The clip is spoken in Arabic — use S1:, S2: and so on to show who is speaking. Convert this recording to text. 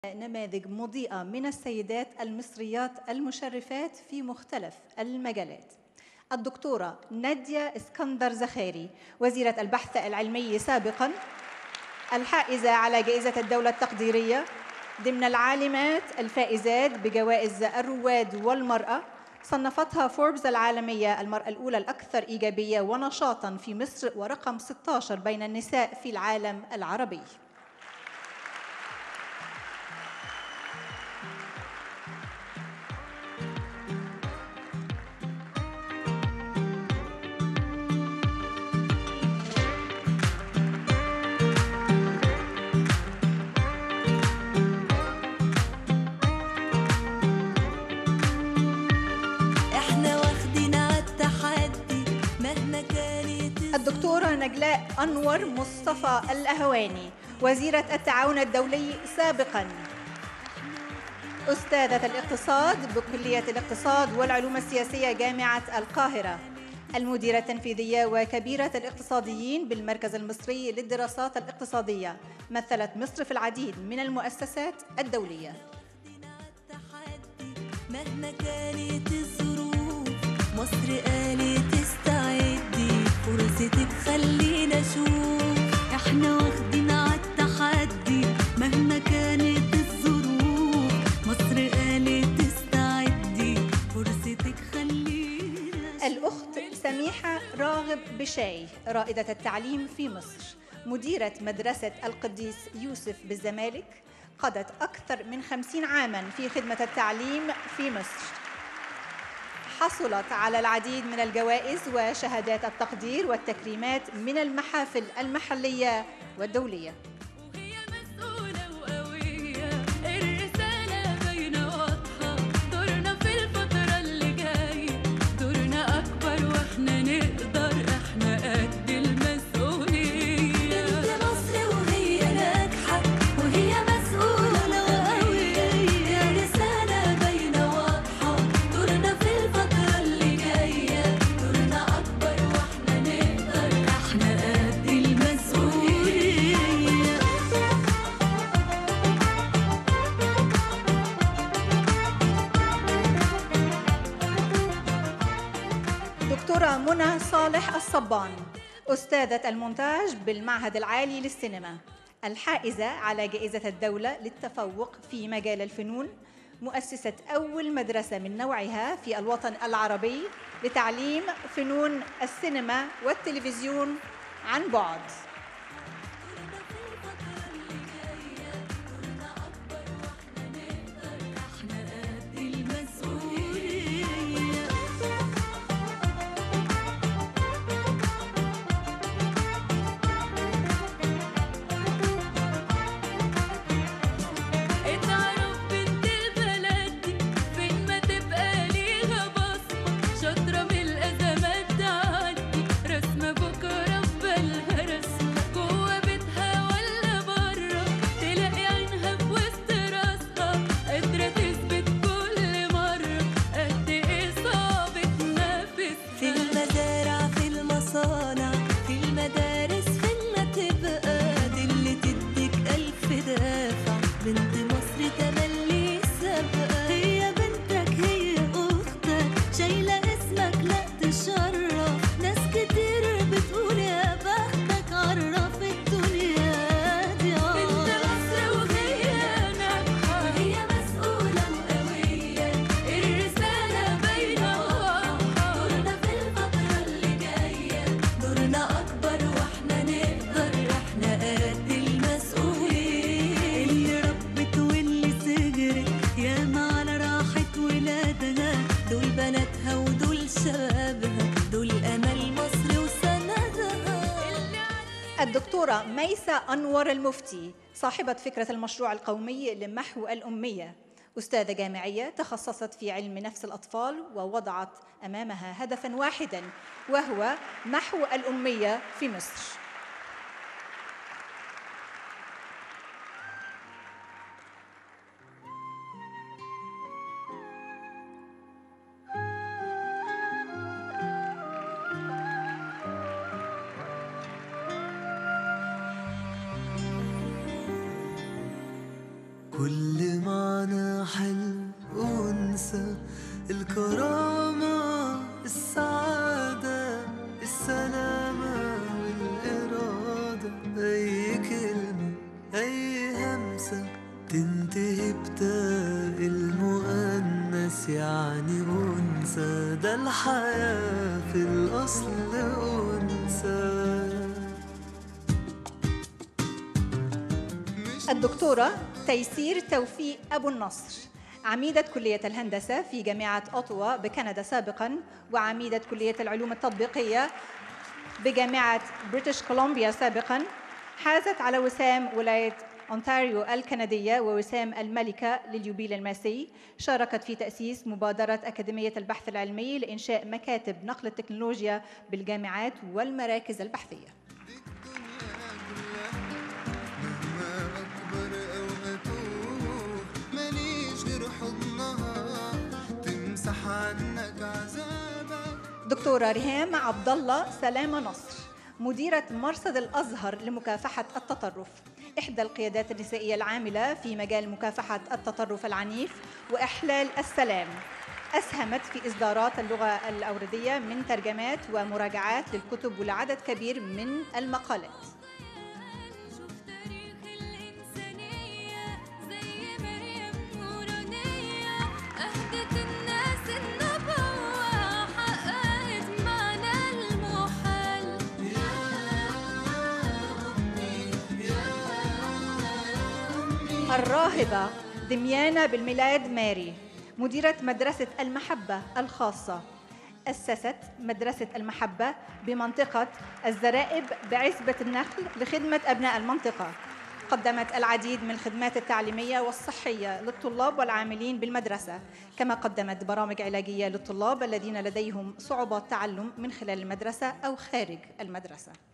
S1: نماذج مضيئة من السيدات المصريات المشرفات في مختلف المجالات. الدكتورة نادية اسكندر زخاري، وزيرة البحث العلمي سابقاً، الحائزة على جائزة الدولة التقديرية ضمن العالمات الفائزات بجوائز الرواد والمرأة. صنفتها فوربس العالمية المرأة الأولى الأكثر إيجابية ونشاطاً في مصر، ورقم 16 بين النساء في العالم العربي. الدكتورة نجلاء أنور مصطفى الأهواني، وزيرة التعاون الدولي سابقاً، أستاذة الاقتصاد بكلية الاقتصاد والعلوم السياسية جامعة القاهرة، المديرة التنفيذية وكبيرة الاقتصاديين بالمركز المصري للدراسات الاقتصادية. مثلت مصر في العديد من المؤسسات الدولية.
S2: مهما كانت الظروف مصر قالت استعدي، فرصتك خلينا نشوف، احنا واخدين عالتحدي. مهما كانت الظروف مصر قالت استعدي، فرصتك خلينا نشوف.
S1: الأخت سميحة راغب بشاي، رائدة التعليم في مصر، مديرة مدرسة القديس يوسف بالزمالك، قضت أكثر من 50 عاماً في خدمة التعليم في مصر. حصلت على العديد من الجوائز وشهادات التقدير والتكريمات من المحافل المحلية والدولية.
S2: وهي مسؤولة وقوية، الرسالة باينة واضحة، دورنا في الفترة اللي جاية، دورنا أكبر وإحنا نقدر، إحنا قد المسؤولية. بنت مصر وهي ناجحة، وهي مسؤولة وقوية، الرسالة باينة واضحة، دورنا في الفترة اللي جاية، دورنا أكبر وإحنا نقدر، إحنا قد المسؤولية.
S1: دكتورة منى صالح الصبان، أستاذة المونتاج بالمعهد العالي للسينما، الحائزة على جائزة الدولة للتفوق في مجال الفنون، مؤسسة أول مدرسة من نوعها في الوطن العربي لتعليم فنون السينما والتلفزيون عن بعد.
S2: اتعرف بنت البلد دي فين ما تبقى ليها بصمة، شاطرة من الأزمات تعدي، رسمة بكرة في بالها رسمة، جوا بيتها ولا برا، تلاقي عينها في وسط راسها، قادرة تثبت كل مرة قد إيه صعب تنافس. في المزارع في المصانع في المدارس فين ما تبقى، دي اللي تديك ألف دافع، بنت مصر تملي سابقة، هي بنتك هي أختك، شايلة اسمك لا تشرف، ناس كتير بتقول يا بختك، عرف الدنيا دي. بنت مصر وهي ناجحة، وهي مسؤولة وقوية، الرسالة باينة واضحة، دورنا في الفترة اللي جاية، دورنا أكبر وإحنا نقدر، إحنا قد المسؤولية. اللي ربت واللي سجرت ياما على راحة ولادها، دول بناتها ودول شبابها، دول أمل مصر وسندها.
S1: الدكتورة ميسة أنور المفتي، صاحبة فكرة المشروع القومي لمحو الأمية، أستاذة جامعية تخصصت في علم نفس الأطفال، ووضعت أمامها هدفاً واحداً وهو محو الأمية في مصر.
S3: كل اللي معنا حلو أنثى، الكرامة السعادة السلامة والإرادة، أي كلمة أي همسة تنتهي بتاء المؤنث يعني أنثى، ده الحياة في الأصل أنثى.
S1: الدكتورة تيسير توفيق أبو النصر، عميدة كلية الهندسة في جامعة أوتوا بكندا سابقاً، وعميدة كلية العلوم التطبيقية بجامعة بريتش كولومبيا سابقاً. حازت على وسام ولاية أونتاريو الكندية ووسام الملكة لليوبيل الماسي. شاركت في تأسيس مبادرة أكاديمية البحث العلمي لإنشاء مكاتب نقل التكنولوجيا بالجامعات والمراكز البحثية. دكتورة ريهام عبد الله سلامة نصر، مديرة مرصد الأزهر لمكافحة التطرف، إحدى القيادات النسائية العاملة في مجال مكافحة التطرف العنيف وإحلال السلام. أسهمت في إصدارات اللغة الأوردية من ترجمات ومراجعات للكتب ولعدد كبير من المقالات. الراهبة دميانة بالميلاد ماري، مديرة مدرسة المحبة الخاصة، أسست مدرسة المحبة بمنطقة الزرائب بعزبة النخل لخدمة أبناء المنطقة. قدمت العديد من الخدمات التعليمية والصحية للطلاب والعاملين بالمدرسة، كما قدمت برامج علاجية للطلاب الذين لديهم صعوبات تعلم من خلال المدرسة أو خارج المدرسة.